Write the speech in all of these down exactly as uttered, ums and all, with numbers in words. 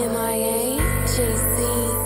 M I A J C.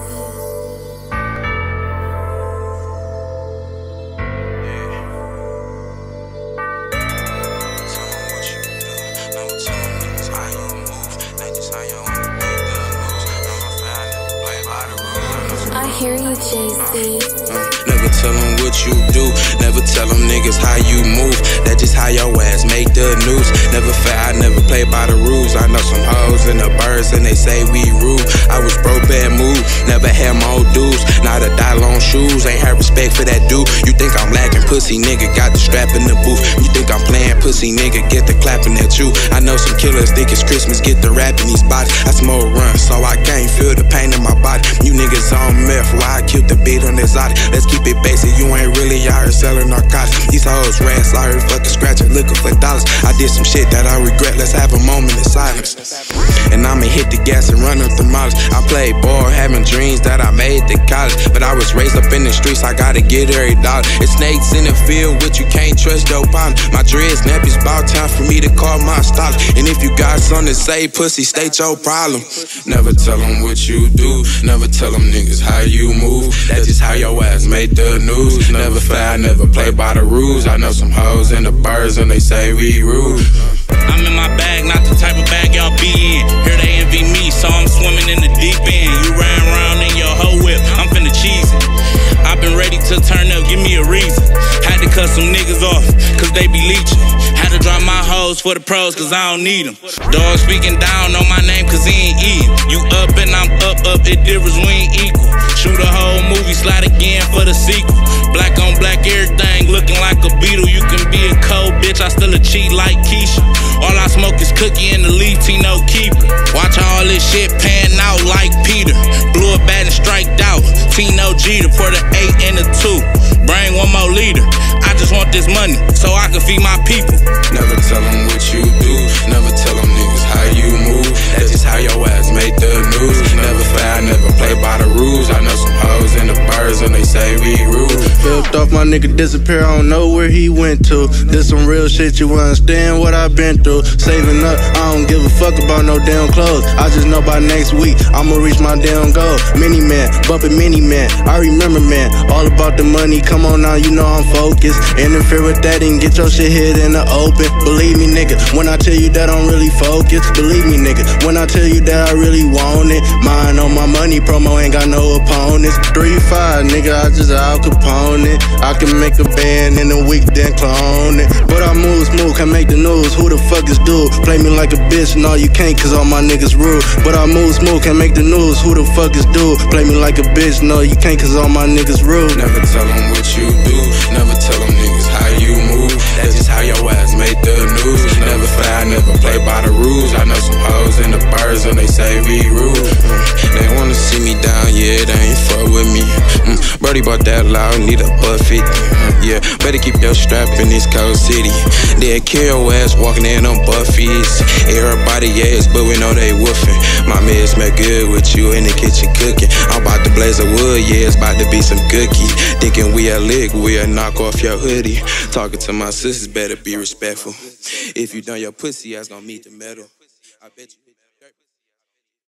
I hear you, J C. Uh, never tell them what you do. Never tell them niggas how you move. That's just how your ass make the news. Never fair, I never play by the rules. I know some hoes and the birds and they say we rude. I was broke, bad mood. Never had my old dues. Not a dollar on shoes. Ain't had respect for that dude. You think I'm lacking pussy, nigga? Got the strap in the booth. You think I'm playing pussy, nigga? Get the clapping at you. I know some killers think it's Christmas. Get the rap in these bodies. I smoke run, so I can't feel the pain in my body. You niggas on meth, why I killed the beat on exotic. Let's keep it basic, you ain't really out here selling narcotics. These hoes rats out here fucking scratching, looking for dollars. I did some shit that I regret, let's have a moment of silence. And I'ma hit the gas and run up the miles. I played ball, having dreams that I made to college. But I was raised up in the streets, I gotta get every dollar. It's snakes in the field, which you can't trust your partner. My dreads nappies, about time for me to call my style. And if you got something to say, pussy, state your problem. Never tell them what you do, never tell them niggas how you move. That's just how your ass make the news. Never fair, never play by the rules. I know some hoes and the birds and they say we rude. I'm in my bag, not the type of bag y'all be in. Here they envy me, so I'm swimming in the deep end. You riding around in your hoe whip, I'm finna cheese it. I've been ready to turn up, give me a reason. Had to cut some niggas off, cause they be leeching. Had to drop my hoes for the pros, cause I don't need them. Dog speaking down on my name, cause he ain't eating. You up and I'm up, up, it differs, we ain't equal. Shoot a whole movie, slide again for the sequel. Black on black, everything looking like a beetle. You can be a cold bitch, I still a cheat like Keisha. All I smoke is cookie in the leaf, Tino keeper. Watch all this shit pan out like Peter. Blew a bat and striked out, Tino Jeter for the eight and the two. Bring one more leader. I just want this money so I can feed my people. Never tell them what you do, never tell them niggas how you move. That's just how your ass make the news. Never fair, never play by the rules. I know some hoes and the birds and they say we rude. Flipped off, my nigga disappear, I don't know where he went to. This some real shit, you understand what I've been through. Saving up, I don't give a fuck about no damn clothes. I just know by next week, I'ma reach my damn goal. Mini man, bumpin' mini man, I remember man. All about the money, come on now, you know I'm focused. Interfere with that and get your shit hit in the open. Believe me nigga, when I tell you that I'm really focused. Believe me nigga, when I tell you that I really want it. Mine on my money, promo ain't got no opponents. three five nigga, I just Al Capone it. I can make a band in a week, then clone it. But I move smooth, can make the news, who the fuck is dude? Play me like a bitch, no you can't cause all my niggas rude. But I move smooth, can make the news, who the fuck is dude? Play me like a bitch, no you can't cause all my niggas rude. Never tell them what you do, never tell them niggas how you move. That's just how your ass make the news. Never fair, never play by the rules. I know some hoes and the birds and they say we rude. Mm, they wanna see me down, yeah, they ain't fuck with me. Mm, Brody bought that loud, need a butt fifty. Mm, yeah, better keep your strap in this cold city. They'll kill your ass walking in on Buffy's. Everybody yes, but we know they woofing. My man smell good with you in the kitchen cooking. I'm about to blaze a wood, yeah, it's about to be some cookie. Thinking we a lick, we'll knock off your hoodie. Talking to my sisters, better be respectful. If you done your pussy, ass gonna meet the metal. I bet you.